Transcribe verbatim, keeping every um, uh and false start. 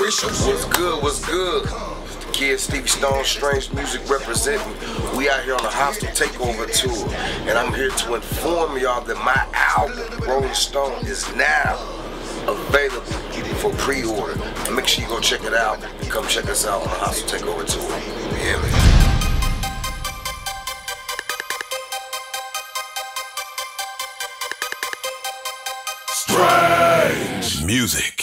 official. What's good, what's good? The kid Stevie Stone, Strange Music representing. We out here on the Hostile Takeover tour, and I'm here to inform y'all that my album, Rolling Stone, is now available for pre-order. Make sure you go check it out and come check us out on the Hostile Takeover tour. You hear me? Strange Music.